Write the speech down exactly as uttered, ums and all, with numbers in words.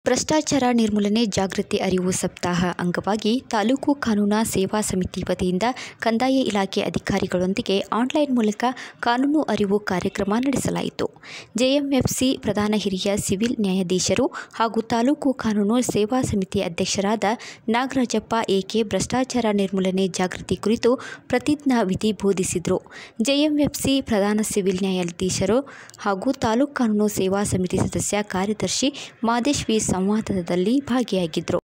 ಭ್ರಷ್ಟಾಚಾರ ನಿರ್ಮೂಲನೆ ಜಾಗೃತಿ ಅರಿವು ಸಪ್ತಾಹ ಅಂಗವಾಗಿ ತಾಲೂಕು ಕಾನೂನು ಸೇವಾ ಸಮಿತಿ ವತಿಯಿಂದ ಕಂದಾಯ ಇಲಾಖೆ ಅಧಿಕಾರಿಗಳೊಂದಿಗೆ ಆನ್ಲೈನ್ ಮೂಲಕ ಕಾನೂನು ಅರಿವು ಕಾರ್ಯಕ್ರಮ ನಡೆಸಲಾಯಿತು. ಜೆಎಂಎಫ್ಸಿ ಪ್ರಧಾನ ಹಿರಿಯ ಸಿವಿಲ್ ನ್ಯಾಯಾಧೀಶರು ಹಾಗೂ ತಾಲೂಕು ಕಾನೂನು ಸೇವಾ ಸಮಿತಿ ಅಧ್ಯಕ್ಷರಾದ ನಾಗರಾಜಪ್ಪ ಎಕೆ ಭ್ರಷ್ಟಾಚಾರ ನಿರ್ಮೂಲನೆ ಜಾಗೃತಿ ಕುರಿತು ಪ್ರತಿಜ್ಞಾ ವಿಧಿ ಬೋಧಿಸಿದರು. ಜೆಎಂಎಫ್ಸಿ ಪ್ರಧಾನ ಸಿವಿಲ್ ನ್ಯಾಯಾಧೀಶರು ಹಾಗೂ ತಾಲೂಕು ಕಾನೂನು ಸೇವಾ ಸಮಿತಿ ಸದಸ್ಯ ಕಾರ್ಯದರ್ಶಿ ಮಾದೇಶ್ ವಿ ಸಂವಾದದಲ್ಲಿ ಭಾಗಿಯಾಗಿದ್ದರು.